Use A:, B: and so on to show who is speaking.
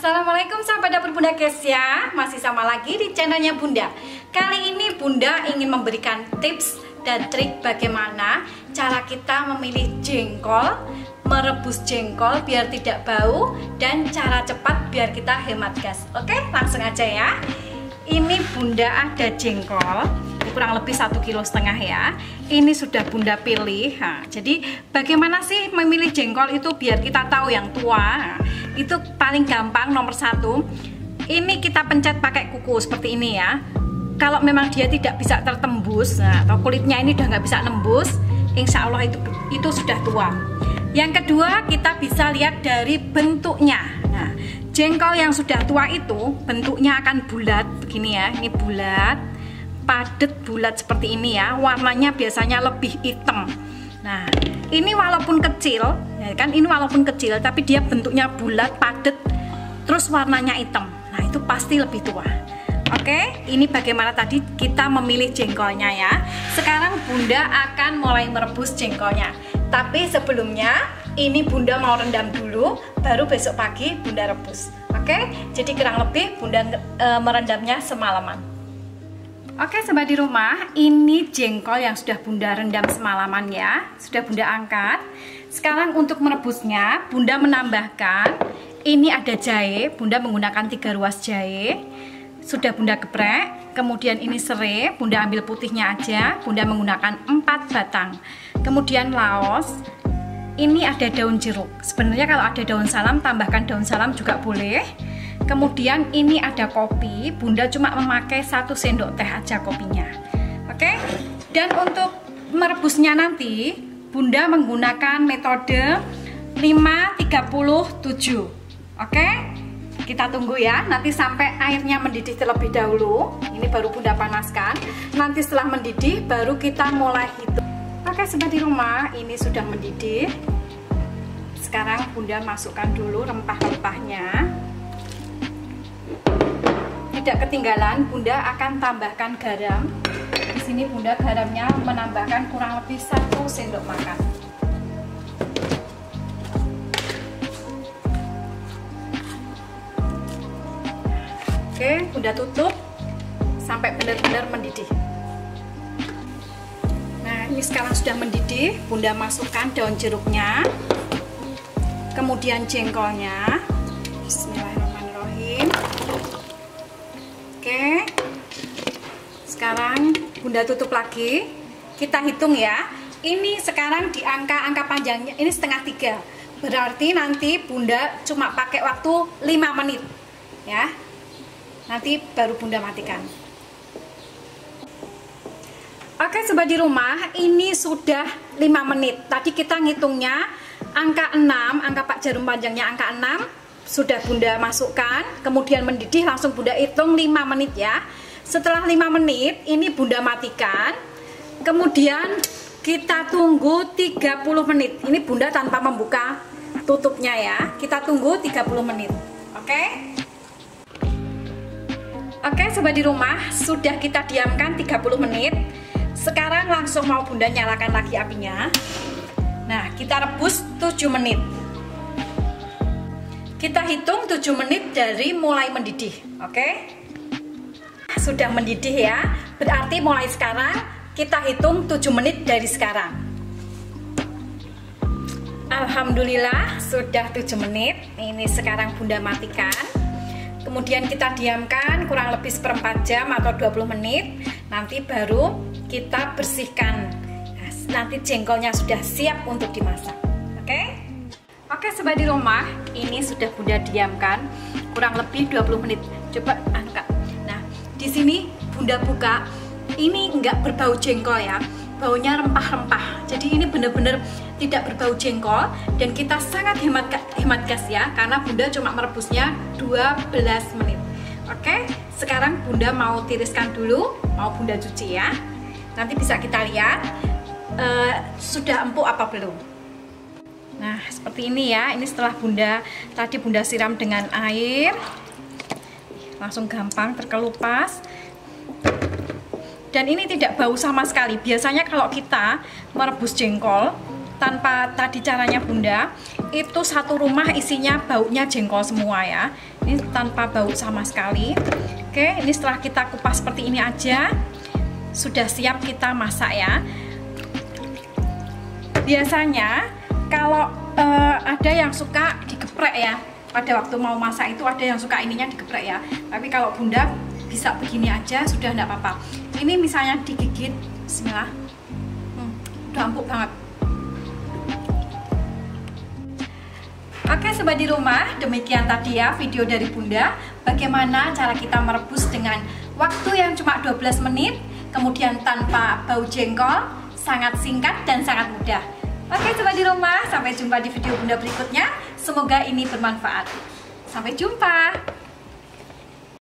A: Assalamualaikum sahabat dapur Bunda Kesya. Masih sama lagi di channelnya Bunda. Kali ini Bunda ingin memberikan tips dan trik bagaimana cara kita memilih jengkol, merebus jengkol biar tidak bau, dan cara cepat biar kita hemat gas. Oke, langsung aja ya. Ini Bunda ada jengkol kurang lebih 1,5 kg ya. Ini sudah Bunda pilih. Nah, jadi bagaimana sih memilih jengkol itu biar kita tahu yang tua? Nah, itu paling gampang nomor 1. Ini kita pencet pakai kuku seperti ini ya. Kalau memang dia tidak bisa tertembus, nah, atau kulitnya ini udah nggak bisa nembus, insya Allah itu sudah tua. Yang kedua, kita bisa lihat dari bentuknya. Nah, jengkol yang sudah tua itu bentuknya akan bulat begini ya. Ini bulat, padat bulat seperti ini ya. Warnanya biasanya lebih hitam. Nah, ini walaupun kecil, ya kan, ini walaupun kecil, tapi dia bentuknya bulat, padat, terus warnanya hitam. Nah, itu pasti lebih tua. Oke, ini bagaimana tadi kita memilih jengkolnya ya. Sekarang Bunda akan mulai merebus jengkolnya. Tapi sebelumnya, ini Bunda mau rendam dulu, baru besok pagi Bunda rebus. Oke, jadi kurang lebih Bunda merendamnya semalaman. Oke, sobat di rumah, ini jengkol yang sudah Bunda rendam semalaman ya. Sudah Bunda angkat. Sekarang untuk merebusnya, Bunda menambahkan, ini ada jahe. Bunda menggunakan 3 ruas jahe. Sudah Bunda geprek. Kemudian ini serai, Bunda ambil putihnya aja. Bunda menggunakan 4 batang. Kemudian laos. Ini ada daun jeruk. Sebenarnya kalau ada daun salam, tambahkan daun salam juga boleh. Kemudian ini ada kopi. Bunda cuma memakai 1 sendok teh aja kopinya. Oke. Dan untuk merebusnya nanti Bunda menggunakan metode 5-30-7. Oke. Kita tunggu ya, nanti sampai airnya mendidih terlebih dahulu. Ini baru Bunda panaskan. Nanti setelah mendidih baru kita mulai hitung. Oke, sobat di rumah, ini sudah mendidih. Sekarang Bunda masukkan dulu rempah-rempahnya. Tidak ketinggalan, Bunda akan tambahkan garam. Di sini Bunda garamnya menambahkan kurang lebih 1 sendok makan. Oke, Bunda tutup sampai benar-benar mendidih. Nah, ini sekarang sudah mendidih. Bunda masukkan daun jeruknya, kemudian jengkolnya. Bismillahirrahmanirrahim. Oke, sekarang Bunda tutup lagi. Kita hitung ya. Ini sekarang di angka panjangnya ini 2,5. Berarti nanti Bunda cuma pakai waktu 5 menit ya. Nanti baru Bunda matikan. Oke, sobat di rumah, ini sudah 5 menit. Tadi kita ngitungnya angka 6, angka Pak jarum panjangnya angka 6 sudah Bunda masukkan, kemudian mendidih langsung Bunda hitung 5 menit ya. Setelah 5 menit ini Bunda matikan. Kemudian kita tunggu 30 menit. Ini Bunda tanpa membuka tutupnya ya. Kita tunggu 30 menit. Oke? Oke, sobat di rumah, sudah kita diamkan 30 menit. Sekarang langsung mau Bunda nyalakan lagi apinya. Nah, kita rebus 7 menit. Kita hitung 7 menit dari mulai mendidih. Oke? Sudah mendidih ya. Berarti mulai sekarang kita hitung 7 menit dari sekarang. Alhamdulillah sudah 7 menit. Ini sekarang Bunda matikan. Kemudian kita diamkan kurang lebih 1/4 jam atau 20 menit. Nanti baru kita bersihkan. Nah, nanti jengkolnya sudah siap untuk dimasak. Oke? Oke, sobat di rumah, ini sudah Bunda diamkan kurang lebih 20 menit. Coba angkat. Nah, di sini Bunda buka. Ini enggak berbau jengkol ya. Baunya rempah-rempah. Jadi ini benar-benar tidak berbau jengkol dan kita sangat hemat gas ya, karena Bunda cuma merebusnya 12 menit. Oke, sekarang Bunda mau tiriskan dulu, mau Bunda cuci ya. Nanti bisa kita lihat sudah empuk apa belum. Nah, seperti ini ya. Ini setelah tadi Bunda siram dengan air, langsung gampang terkelupas. Dan ini tidak bau sama sekali. Biasanya kalau kita merebus jengkol tanpa tadi caranya Bunda, itu satu rumah isinya baunya jengkol semua ya. Ini tanpa bau sama sekali. Oke, ini setelah kita kupas seperti ini aja, sudah siap kita masak ya. Biasanya kalau ada yang suka digeprek ya, pada waktu mau masak itu ada yang suka ininya digeprek ya. Tapi kalau Bunda bisa begini aja, sudah enggak apa-apa. Ini misalnya digigit, bismillah, udah empuk banget. Oke sobat di rumah, demikian tadi ya video dari Bunda, bagaimana cara kita merebus dengan waktu yang cuma 12 menit, kemudian tanpa bau jengkol, sangat singkat dan sangat mudah. Oke sobat di rumah, sampai jumpa di video Bunda berikutnya. Semoga ini bermanfaat. Sampai jumpa.